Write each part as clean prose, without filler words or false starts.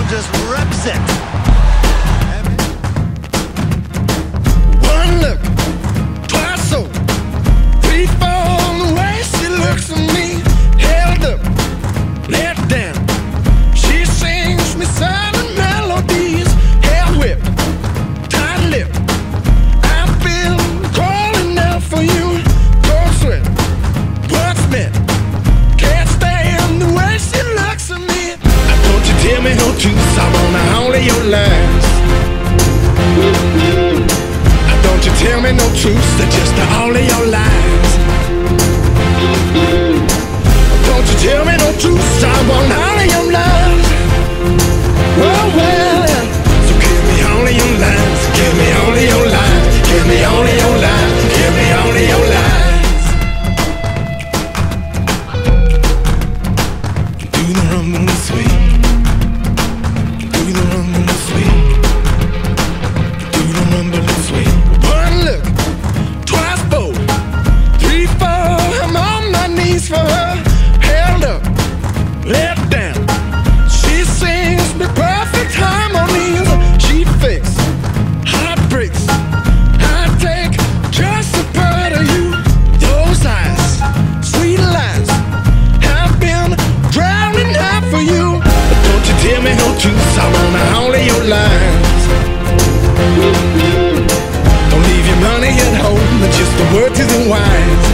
just reps it. One look, twice so, three, four, the way she looks at me, held up, let down. She sings me silent melodies, hair whipped, tight lip. I feel calling out for you, cold sweat, what's meant? Can't stand the way she looks at me. Don't you tell me no truth, I wanna only your lies. Don't you tell me no truth, they're just all of your lies. Don't you tell me no truth, I want all of your lies. Oh well, so give me all of your lies, give me all of your lies, give me all of your lies, give me all of your lies. Do the rumble this way. Do the rumble this way. Do the rumble this way. One look, twice four, three, four. I'm on my knees for her, held up, let down. She sings me perfect harmonies. She fixes heartbreaks. I take just a part of you. Those eyes, sweet lies. I've been drowning out for you. But don't you tell me no truth, I wanna only your lies. Don't leave your money at home, it's just the words isn't wise.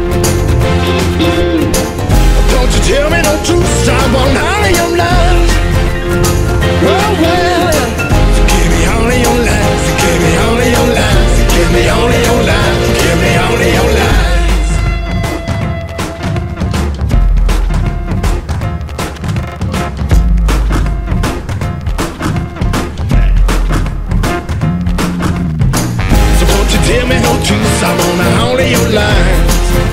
Don't you tell me no truth, I want all of your lies. Oh well, so give me all of your lies, give me all of your lies, give me all of your lies, give me all of your lies. So won't you tell me no truth, I want all of your lies.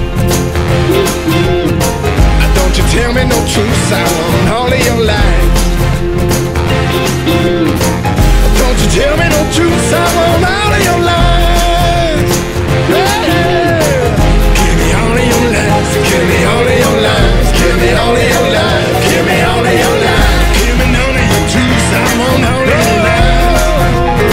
Don't you tell me no truth, I want all of your lies. Don't you tell me no truth, I want all of your lies. Yeah. Give me all of your lies, give me all of your lies, give me all of your lies, give me all of your lies. Give me none of your truths, I want all of your lies.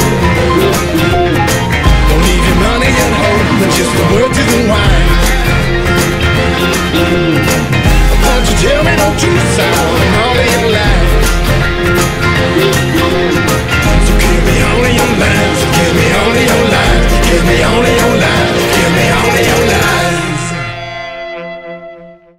Don't leave your money at home, it's just the words isn't wise. Don't you tell me no truth, I want all of your lies.